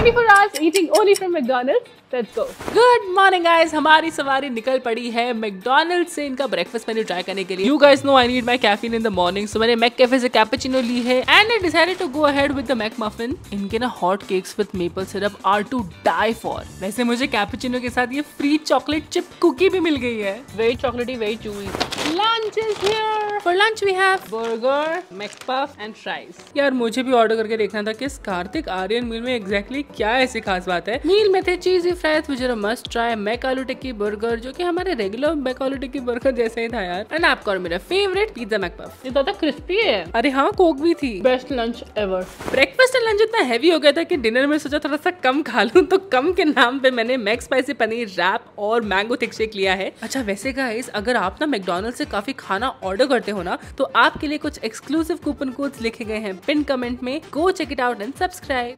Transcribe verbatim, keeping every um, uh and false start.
twenty-four hours eating only from McDonald's. Let's go. Good morning guys, हमारी सवारी निकल पड़ी है मैकडोनल्ड से इनका ब्रेकफास्ट मेन्यू ट्राई करने के लिए। You guys know I need my caffeine in the morning, so मैंने मैक कैफे से कैपेचिनो ली है and I decided to go ahead with the McMuffin. इनके ना hot cakes with maple syrup are to die for. वैसे मुझे cappuccino के साथ ये फ्री चॉकलेट चिप कुकी भी मिल गई है। Very chocolatey, very chewy. Lunch is here. For lunch we have burger, McPuff and fries. यार मुझे भी ऑर्डर करके देखना था कि इस कार्तिक आर्यन मील में एग्जैक्टली क्या ऐसी खास बात है। मील में थे cheesy fries which are must try, McAloo tikki burger जो कि हमारे रेगुलर मैक आलू टिक्की बर्गर जैसे ही था यार। एंड आपका और मेरा फेवरेट पिज्जा मैकपफ। ये ज्यादा क्रिस्पी है। अरे हाँ, कोक भी थी। Best lunch ever. Breakfast and lunch इतना हैवी हो गया था कि डिनर में सोचा थोड़ा सा कम खा लूं, तो कम के नाम पे मैंने मैक स्पाइसी पनीर रैप और मैंगो थिक शेक लिया है। अच्छा वैसे गाइस, अगर आप ना मैकडोनल्ड से काफी खाना ऑर्डर करते हो ना, तो आपके लिए कुछ एक्सक्लूसिव कूपन कोड्स लिखे गए हैं पिन कमेंट में। Go check it out and subscribe.